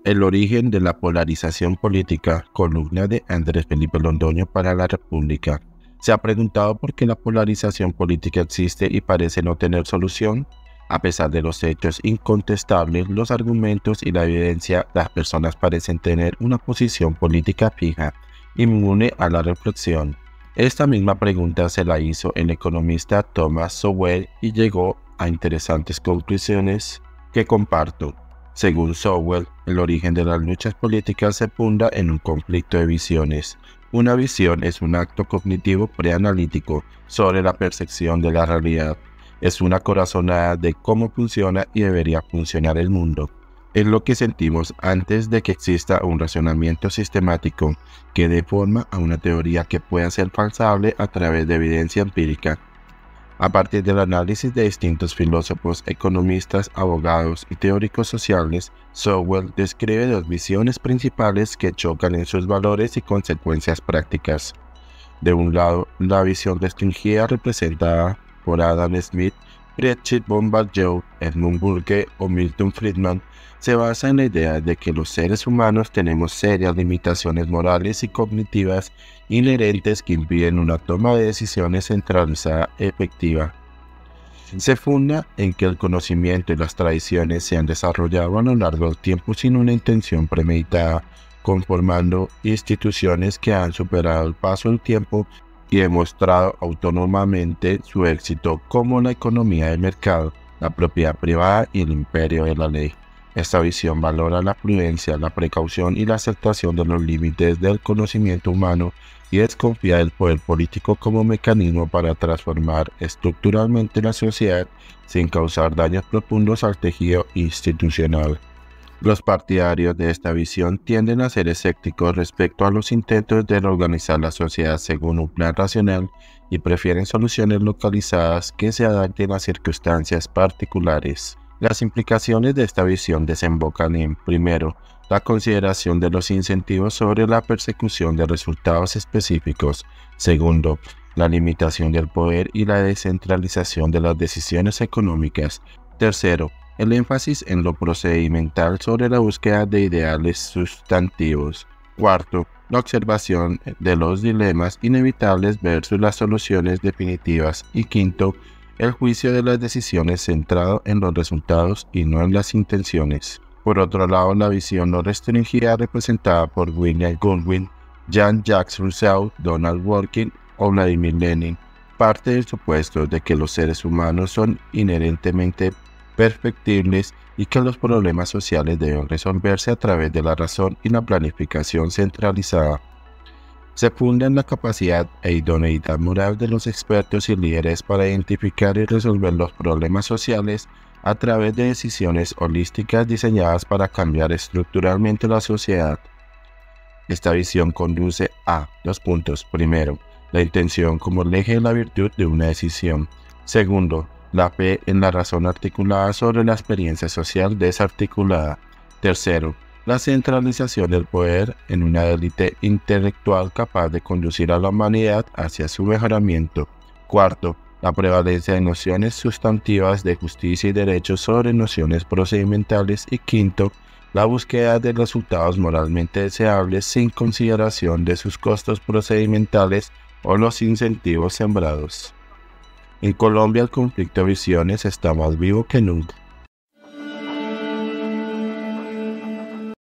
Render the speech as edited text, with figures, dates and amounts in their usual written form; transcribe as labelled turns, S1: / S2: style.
S1: El origen de la polarización política, columna de Andrés Felipe Londoño para La República. ¿Se ha preguntado por qué la polarización política existe y parece no tener solución? A pesar de los hechos incontestables, los argumentos y la evidencia, las personas parecen tener una posición política fija, inmune a la reflexión. Esta misma pregunta se la hizo el economista Thomas Sowell y llegó a interesantes conclusiones que comparto. Según Sowell, el origen de las luchas políticas se funda en un conflicto de visiones. Una visión es un acto cognitivo preanalítico sobre la percepción de la realidad. Es una corazonada de cómo funciona y debería funcionar el mundo. Es lo que sentimos antes de que exista un razonamiento sistemático que dé forma a una teoría que pueda ser falsable a través de evidencia empírica. A partir del análisis de distintos filósofos, economistas, abogados y teóricos sociales, Sowell describe dos visiones principales que chocan en sus valores y consecuencias prácticas. De un lado, la visión restringida representada por Adam Smith, Friedrich von Badiou, Edmund Burke o Milton Friedman, se basa en la idea de que los seres humanos tenemos serias limitaciones morales y cognitivas inherentes que impiden una toma de decisiones centralizada efectiva. Se funda en que el conocimiento y las tradiciones se han desarrollado a lo largo del tiempo sin una intención premeditada, conformando instituciones que han superado el paso del tiempo y demostrado autónomamente su éxito, como la economía de mercado, la propiedad privada y el imperio de la ley. Esta visión valora la prudencia, la precaución y la aceptación de los límites del conocimiento humano y desconfía del poder político como mecanismo para transformar estructuralmente la sociedad sin causar daños profundos al tejido institucional. Los partidarios de esta visión tienden a ser escépticos respecto a los intentos de reorganizar la sociedad según un plan racional y prefieren soluciones localizadas que se adapten a circunstancias particulares. Las implicaciones de esta visión desembocan en, primero, la consideración de los incentivos sobre la persecución de resultados específicos. Segundo, la limitación del poder y la descentralización de las decisiones económicas. Tercero, el énfasis en lo procedimental sobre la búsqueda de ideales sustantivos. Cuarto, la observación de los dilemas inevitables versus las soluciones definitivas. Y quinto, el juicio de las decisiones centrado en los resultados y no en las intenciones. Por otro lado, la visión no restringida representada por William Godwin, Jean-Jacques Rousseau, Donald Dworkin o Vladimir Lenin parte del supuesto de que los seres humanos son inherentemente perfectibles y que los problemas sociales deben resolverse a través de la razón y la planificación centralizada. Se funda en la capacidad e idoneidad moral de los expertos y líderes para identificar y resolver los problemas sociales a través de decisiones holísticas diseñadas para cambiar estructuralmente la sociedad. Esta visión conduce a dos puntos. Primero, la intención como el eje de la virtud de una decisión. Segundo, la fe en la razón articulada sobre la experiencia social desarticulada. Tercero, la centralización del poder en una élite intelectual capaz de conducir a la humanidad hacia su mejoramiento. Cuarto, la prevalencia de nociones sustantivas de justicia y derechos sobre nociones procedimentales. Y quinto, la búsqueda de resultados moralmente deseables sin consideración de sus costos procedimentales o los incentivos sembrados. En Colombia el conflicto de visiones está más vivo que nunca.